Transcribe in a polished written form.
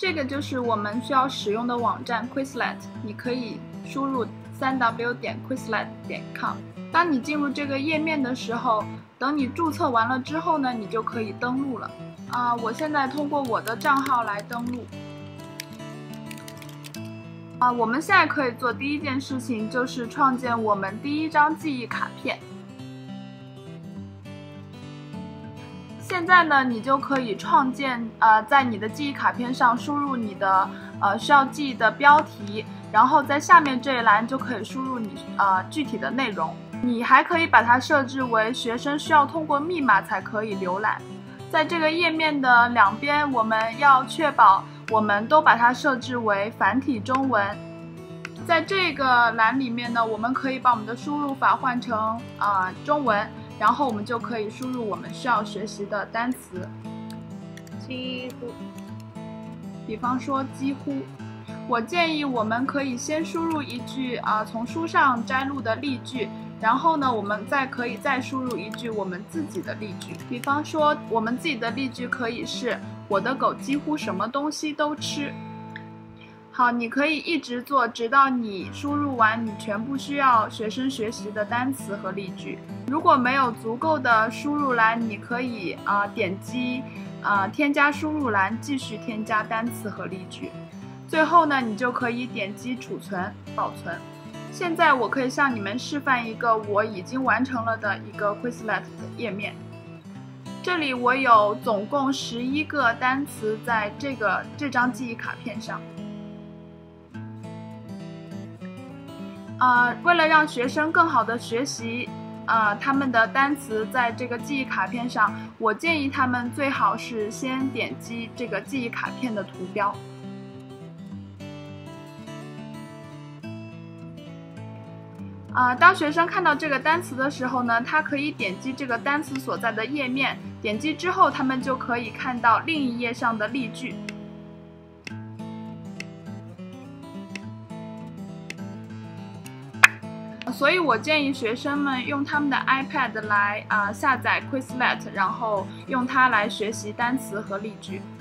这个就是我们需要使用的网站 Quizlet， 你可以输入3w.quizlet.com。当你进入这个页面的时候，等你注册完了之后呢，你就可以登录了。我现在通过我的账号来登录。我们现在可以做第一件事情，就是创建我们第一张记忆卡片。现在呢，你就可以创建在你的记忆卡片上输入你的需要记忆的标题，然后在下面这一栏就可以输入你具体的内容。你还可以把它设置为学生需要通过密码才可以浏览。在这个页面的两边，我们要确保我们都把它设置为繁体中文。在这个栏里面呢，我们可以把我们的输入法换成中文，然后我们就可以输入我们需要学习的单词。几乎，比方说几乎。我建议我们可以先输入一句从书上摘录的例句，然后呢，我们可以再输入一句我们自己的例句。比方说，我们自己的例句可以是“我的狗几乎什么东西都吃”。好，你可以一直做，直到你输入完你全部需要学生学习的单词和例句。如果没有足够的输入栏，你可以点击添加输入栏，继续添加单词和例句。最后呢，你就可以点击储存保存。现在我可以向你们示范一个我已经完成了的一个 Quizlet 的页面。这里我有总共11个单词在这张记忆卡片上。为了让学生更好的学习他们的单词在这个记忆卡片上，我建议他们最好是先点击这个记忆卡片的图标。当学生看到这个单词的时候呢，他可以点击这个单词所在的页面，点击之后他们就可以看到另一页上的例句。所以我建议学生们用他们的 iPad 来下载 Quizlet， 然后用它来学习单词和例句。